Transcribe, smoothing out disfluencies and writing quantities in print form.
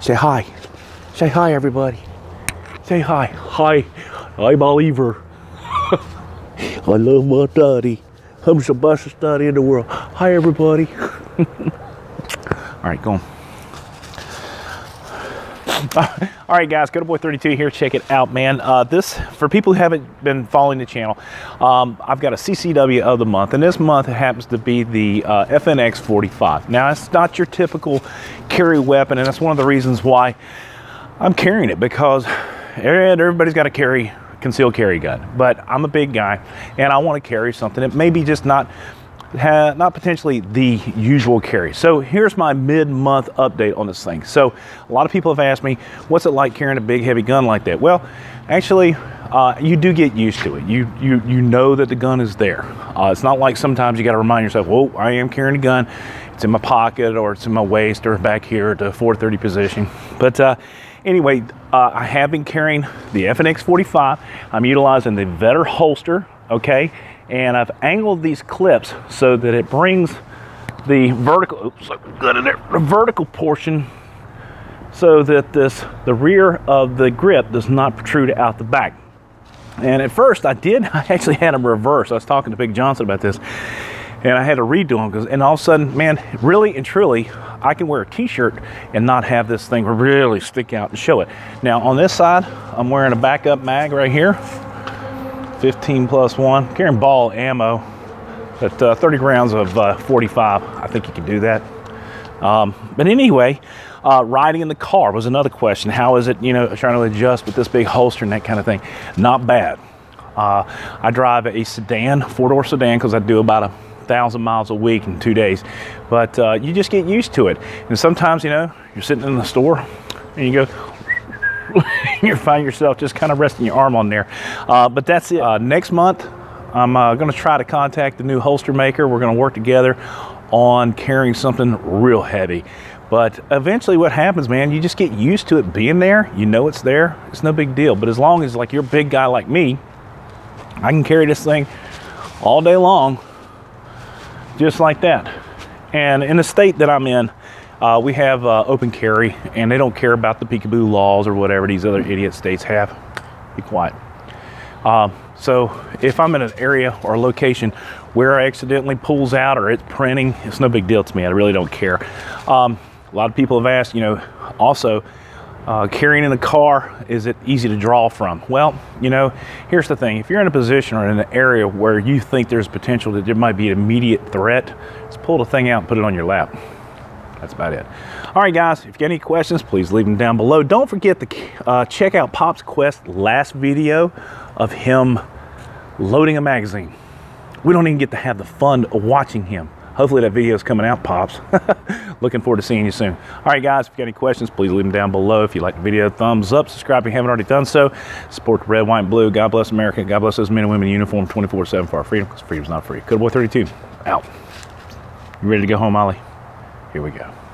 Say hi. Say hi, everybody. Say hi. Hi. I'm Oliver. I love my daddy. I'm the best daddy in the world. Hi, everybody. All right, go on. All right, guys, GoToBoy32 here. Check it out, man. This, for people who haven't been following the channel, I've got a CCW of the month, and this month happens to be the FNX 45. Now, it's not your typical carry weapon, and that's one of the reasons why I'm carrying it, because everybody's got to carry concealed carry gun, but I'm a big guy, and I want to carry something that maybe just not potentially the usual carry. So here's my mid-month update on this thing. So a lot of people have asked me, what's it like carrying a big heavy gun like that? Well, actually, you do get used to it. You know that the gun is there. It's not like sometimes you got to remind yourself, whoa, I am carrying a gun. It's in my pocket, or it's in my waist, or back here at the 430 position. But anyway, I have been carrying the FNX 45. I'm utilizing the Vetter holster, okay? And I've angled these clips so that it brings the vertical, the vertical portion, so that the rear of the grip does not protrude out the back. And at first I actually had them reversed. I was talking to Big Johnson about this, and I had to redo them, and all of a sudden, man, really and truly, I can wear a t-shirt and not have this thing really stick out and show it. Now on this side, I'm wearing a backup mag right here. 15+1, carrying ball ammo at 30 rounds of 45. I think you can do that. But anyway, riding in the car was another question. How is it, you know, trying to adjust with this big holster and that kind of thing? Not bad. I drive a sedan, 4-door sedan, because I do about 1,000 miles a week in 2 days. But you just get used to it. And sometimes, you know, you're sitting in the store and you go, you find yourself just kind of resting your arm on there. But that's it. Next month, I'm going to try to contact the new holster maker. We're going to work together on carrying something real heavy. But eventually what happens, man, you just get used to it being there. You know it's there. It's no big deal. But as long as, like, you're a big guy like me, I can carry this thing all day long, just like that. And in the state that I'm in, we have open carry, and they don't care about the peekaboo laws or whatever these other idiot states have. Be quiet. So if I'm in an area or a location where I accidentally pulls out or it's printing, it's no big deal to me. I really don't care. A lot of people have asked, you know, also, carrying in a car, is it easy to draw from? Well, you know, here's the thing. If you're in a position or in an area where you think there's potential that there might be an immediate threat, just pull the thing out and put it on your lap. That's about it. All right, guys, if you got any questions, please leave them down below. Don't forget to check out Pop's Quest last video of him loading a magazine. We don't even get to have the fun of watching him. Hopefully that video is coming out, Pops. Looking forward to seeing you soon. All right, guys, if you got any questions, please leave them down below. If you like the video, thumbs up, subscribe if you haven't already done so. Support the red, white, and blue. God bless America. God bless those men and women in uniform 24/7 for our freedom, because freedom's not free. GoToBoy32, out. You ready to go home, Ollie? Here we go.